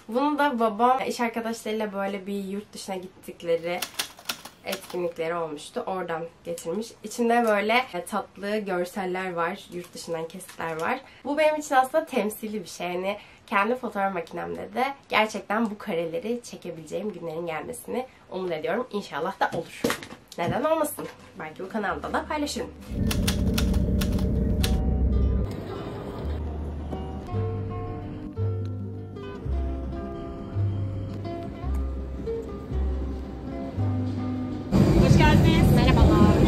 Bunu da babam iş arkadaşlarıyla böyle bir yurt dışına gittikleri etkinlikleri olmuştu. Oradan getirmiş. İçinde böyle tatlı görseller var. Yurt dışından kesitler var. Bu benim için aslında temsili bir şey. Yani kendi fotoğraf makinemde de gerçekten bu kareleri çekebileceğim günlerin gelmesini umut ediyorum. İnşallah da olur. Neden olmasın? Belki bu kanalda da paylaşırım. Hoş geldiniz. Merhabalar.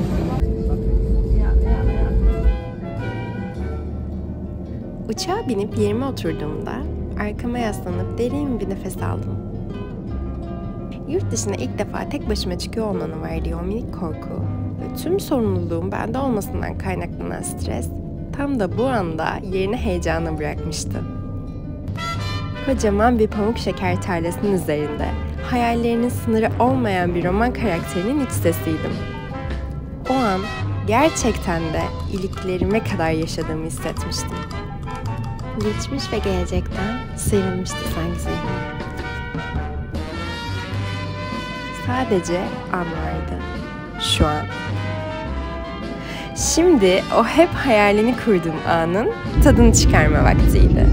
Uçağa binip yerime oturduğumda arkama yaslanıp derin bir nefes aldım. Yurt dışına ilk defa tek başıma çıkıyor olmanın verdiği o minik korku ve tüm sorumluluğun bende olmasından kaynaklanan stres tam da bu anda yerini heyecana bırakmıştı. Kocaman bir pamuk şeker tarlasının üzerinde hayallerinin sınırı olmayan bir roman karakterinin iç sesiydim. O an gerçekten de iliklerime kadar yaşadığımı hissetmiştim. Geçmiş ve gelecekten sıyrılmıştı sanki zihnim. Sadece an vardı. Şu an. Şimdi o hep hayalini kurduğum anın tadını çıkarma vaktiydi.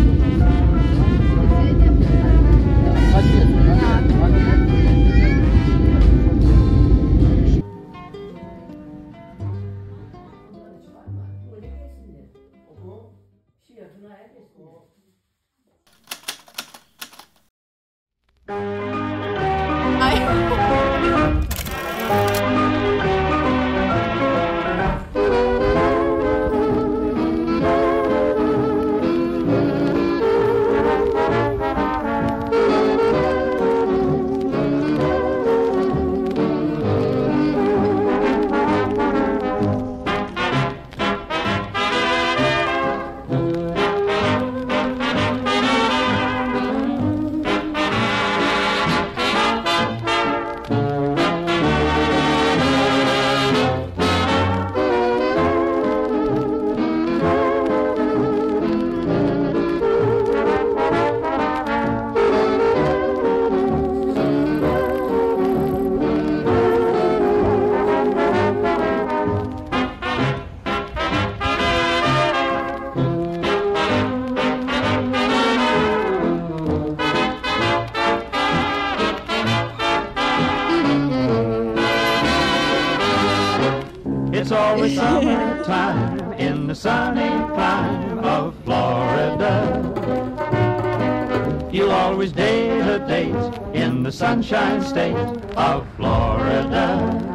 It's always summertime in the sunny clime of Florida. You'll always date a date in the sunshine state of Florida.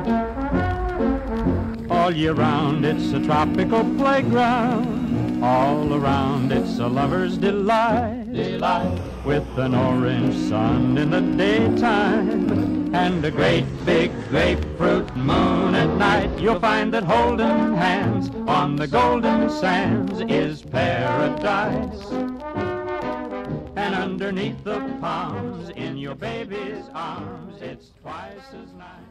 All year round it's a tropical playground. All around it's a lover's delight. With an orange sun in the daytime and a great big grapefruit moon at night. You'll find that holding hands on the golden sands is paradise. And underneath the palms in your baby's arms, it's twice as nice.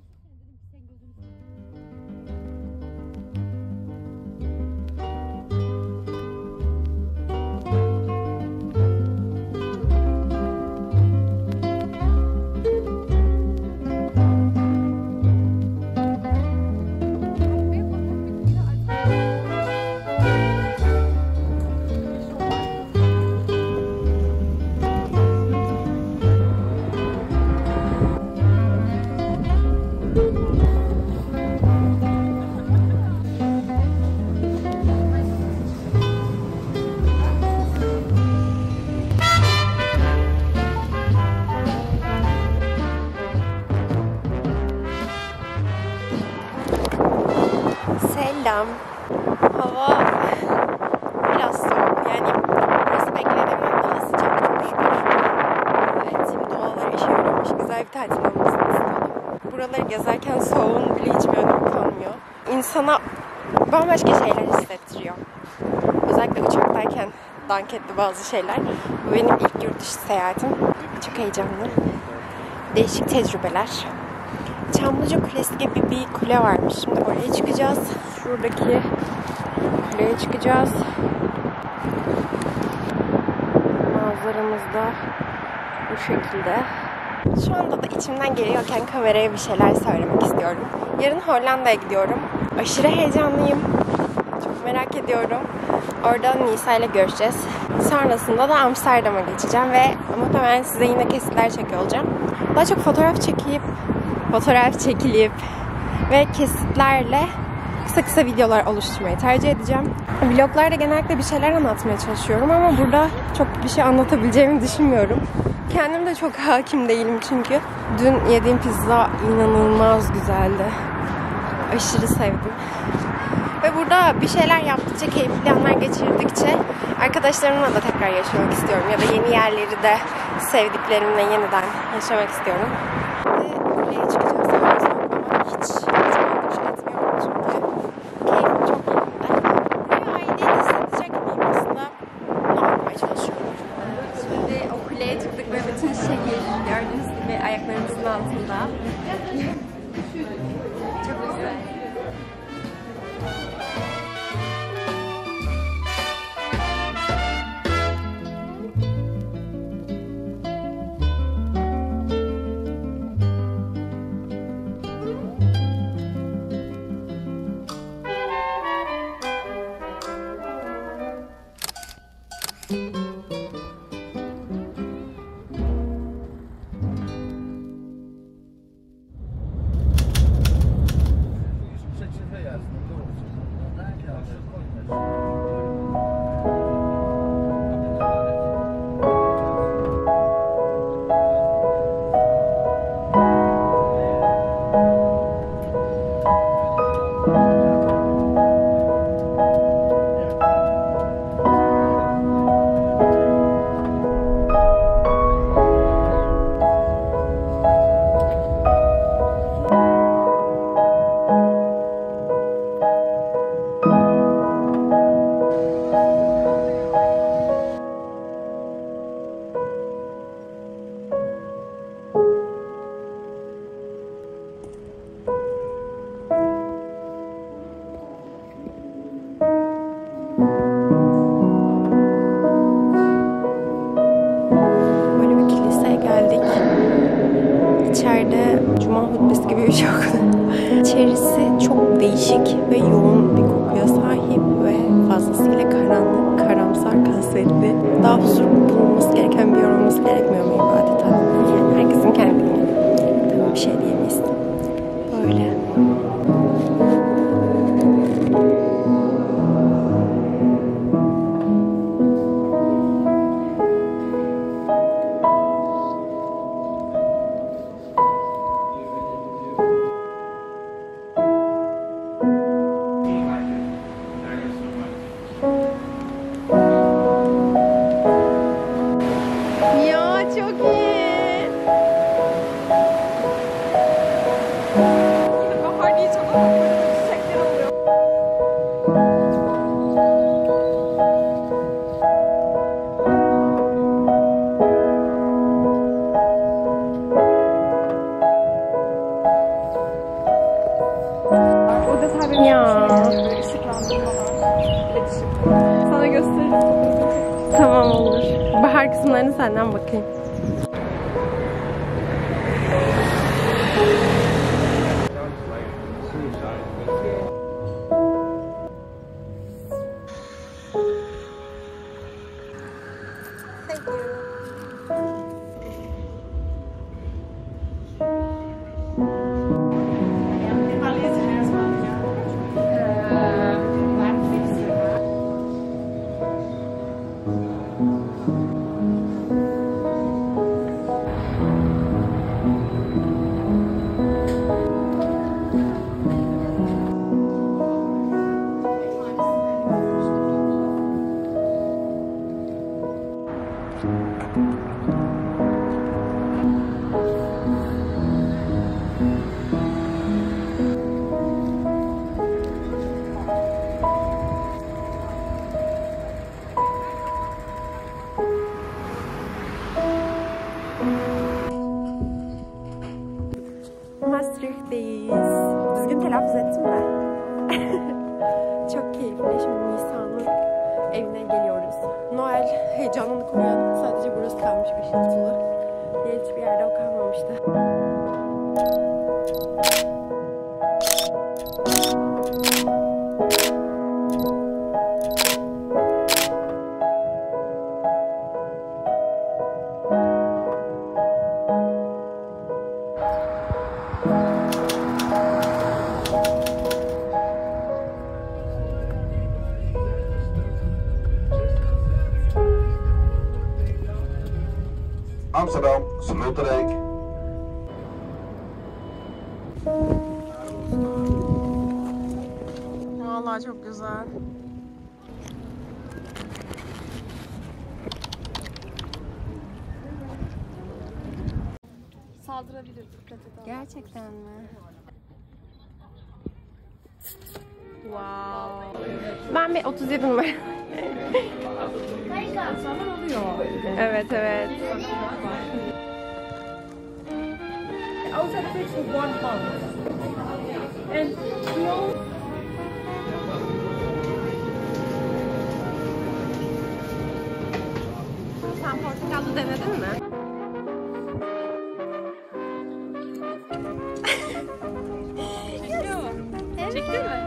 Selam. Hava biraz soğuk. Yani burası beklediğimden daha sıcak çok şükür. Evet, şimdi doğalar işe yaramış. Güzel bir tatil olmasını istiyordum. Buraları gezerken soğuğun bile hiçbir önemi kalmıyor. İnsana bambaşka şeyler hissettiriyor. Özellikle uçaktayken dank etti bazı şeyler. Bu benim ilk yurt dışı seyahatim. Çok heyecanlı. Değişik tecrübeler. Çamlıca Kulesi gibi bir kule varmış. Şimdi oraya çıkacağız. Şuradaki kuleye çıkacağız. Manzaramız da bu şekilde. Şu anda da içimden geliyorken kameraya bir şeyler söylemek istiyorum. Yarın Hollanda'ya gidiyorum. Aşırı heyecanlıyım. Çok merak ediyorum. Orada Nisa ile görüşeceğiz. Sonrasında da Amsterdam'a geçeceğim ve muhtemelen size yine kesitler çekiyor olacağım. Daha çok fotoğraf çekilip ve kesitlerle kısa videolar oluşturmayı tercih edeceğim. Vloglarda genellikle bir şeyler anlatmaya çalışıyorum ama burada çok bir şey anlatabileceğimi düşünmüyorum. Kendim de çok hakim değilim çünkü. Dün yediğim pizza inanılmaz güzeldi. Aşırı sevdim. Ve burada bir şeyler yaptıkça, keyifli anlar geçirdikçe arkadaşlarımla da tekrar yaşamak istiyorum. Ya da yeni yerleri de sevdiklerimle yeniden yaşamak istiyorum. Ve kuleye çıkacağız ama hiç endişe etmiyorum çünkü keyfim çok yerinde. Buraya aidiyet hissedecek miyim aslında? Bunu anlamaya çalışıyorum. Şimdi o kuleye çıktık ve bütün şehir gördüğünüz gibi ayaklarımızın altında. Çok güzel. İçerisi çok değişik ve yoğun bir kokuya sahip ve fazlasıyla karanlık, karamsar, kasvetli. Daha huzur bulunması gereken bir yer olması gerekmiyor mu adeta? Yani herkesin kendine. Tabii bir şey diyemeyiz. Böyle. Sana gösteririm. Tamam olur. Bahar kısımlarını senden bakayım. Maastricht'teyiz. Düzgün telaffuz ettim de. Çok keyifli. Şimdi Nisa'nın evine geliyoruz. Noel heyecanı canlanık oraya. Sadece burası kalmış ışıltılı. Diğer hiçbir yerde o kalmamıştı. Amsterdam, Sloterdijk. Vallahi çok güzel. Saldırabilir, dikkat et. Gerçekten mi? Wow. Ben bir 37 numara. İnsanlar oluyor. Evet evet. Outside takes for 1 pound. And close. Sen portakallı denedin mi? Çektin mi?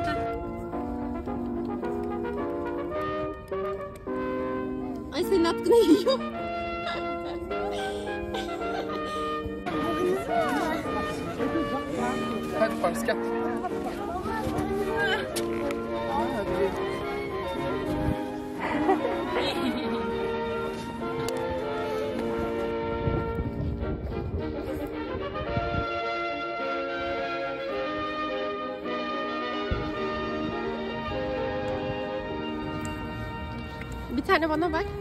Ay senin atkını yiyor. Bir tane bana bak.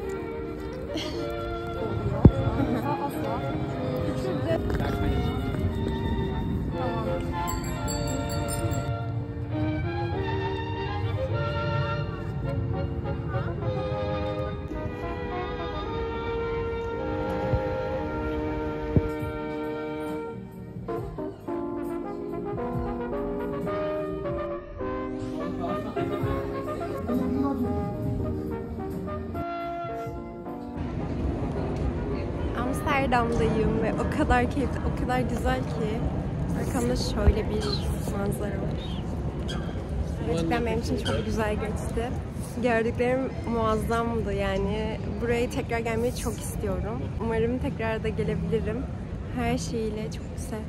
Amsterdam'dayım ve o kadar keyifli, o kadar güzel ki. Arkamda şöyle bir manzara var. Gerçekten benim için çok güzel geçti. Gördüklerim muazzamdı yani. Buraya tekrar gelmeyi çok istiyorum. Umarım tekrar da gelebilirim. Her şeyiyle çok güzel.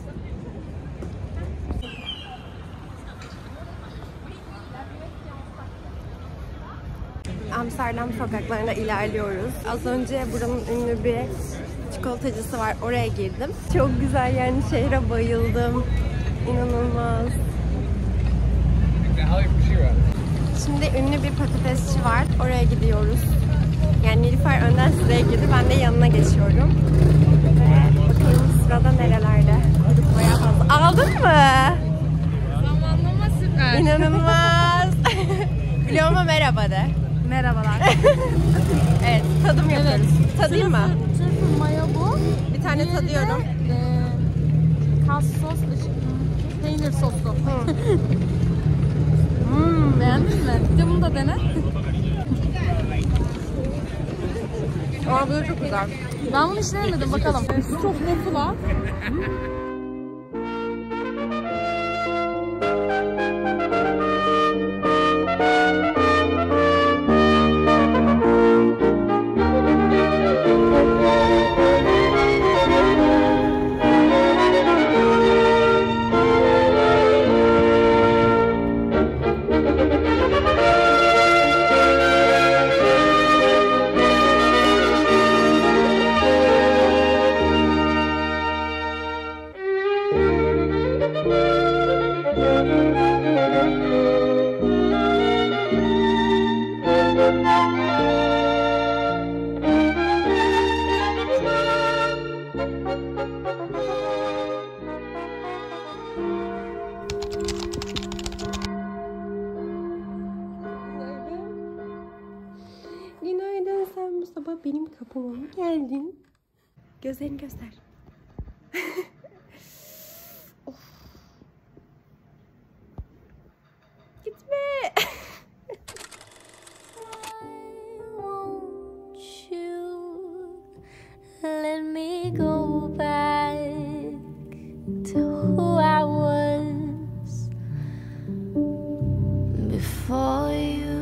Amsterdam sokaklarında ilerliyoruz. Az önce buranın ünlü bir çikolatacısı var. Oraya girdim. Çok güzel yani, şehre bayıldım. İnanılmaz. Şimdi ünlü bir patatesçi var. Oraya gidiyoruz. Yani Nilüfer önden sıraya girdi. Ben de yanına geçiyorum. Ve bakalım sırada nerelerde. Kuyruk bayağı fazla. Aldın mı? Zamanlama süper. İnanılmaz. Vloguma merhaba de. Merhabalar. Evet, tadım yapıyoruz. Tadayım mı? Trüfür mayo bu. Bir tane tadıyorum. Kas sos, peynir soslu. Hmm. Beğendin mi? Bir de bunu da dene. Aa, bu da çok güzel. Ben bunu hiç denemedim, bakalım. Şu çok nefula. Günaydın, sen bu sabah benim kapıma mı geldin? Gözlerini göster. Of. Gitme. I want you let me go back to who I was before you.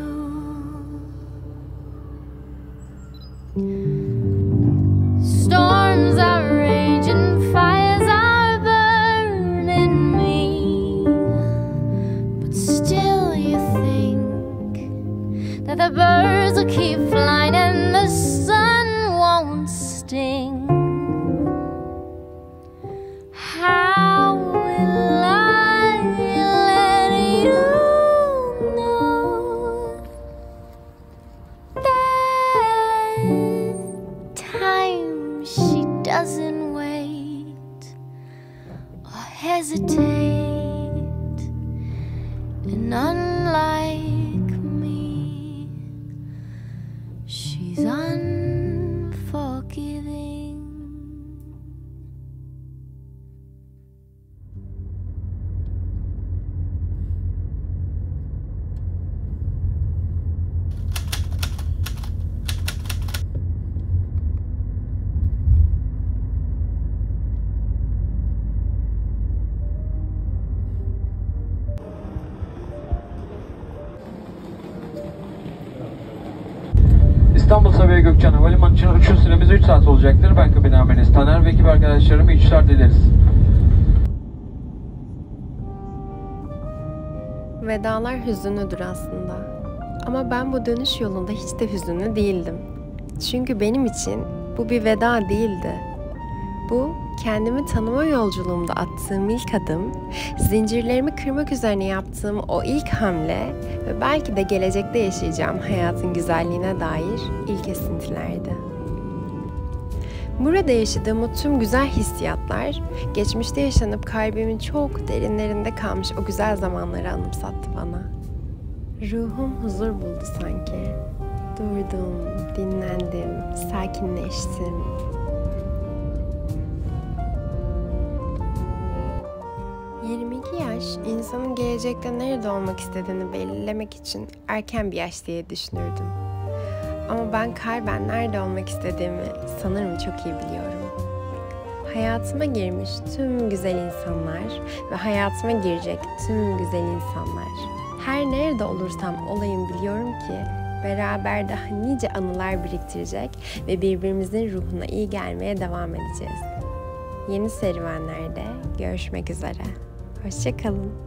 Storms are raging, fires are burning me, but still you think that the birds will keep flying and the sun won't sting. How will I let you know that time she doesn't wait or hesitate, and unlike me, she's unforgiving. İstanbul Sabiha Gökçen Havalimanı için uçuş süremiz 3 saat olacaktır. Ben kabin amiriniz Taner ve ekip arkadaşlarıma iyi uçuşlar dileriz. Vedalar hüzünlüdür aslında. Ama ben bu dönüş yolunda hiç de hüzünlü değildim. Çünkü benim için bu bir veda değildi. Bu, kendimi tanıma yolculuğumda attığım ilk adım, zincirlerimi kırmak üzerine yaptığım o ilk hamle ve belki de gelecekte yaşayacağım hayatın güzelliğine dair ilk esintilerdi. Burada yaşadığım o tüm güzel hissiyatlar, geçmişte yaşanıp kalbimin çok derinlerinde kalmış o güzel zamanları anımsattı bana. Ruhum huzur buldu sanki. Durdum, dinlendim, sakinleştim. İnsanın gelecekte nerede olmak istediğini belirlemek için erken bir yaş diye düşünürdüm. Ama ben kalben nerede olmak istediğimi sanırım çok iyi biliyorum. Hayatıma girmiş tüm güzel insanlar ve hayatıma girecek tüm güzel insanlar. Her nerede olursam olayım biliyorum ki beraber daha nice anılar biriktirecek ve birbirimizin ruhuna iyi gelmeye devam edeceğiz. Yeni serüvenlerde görüşmek üzere. Hoşça kalın.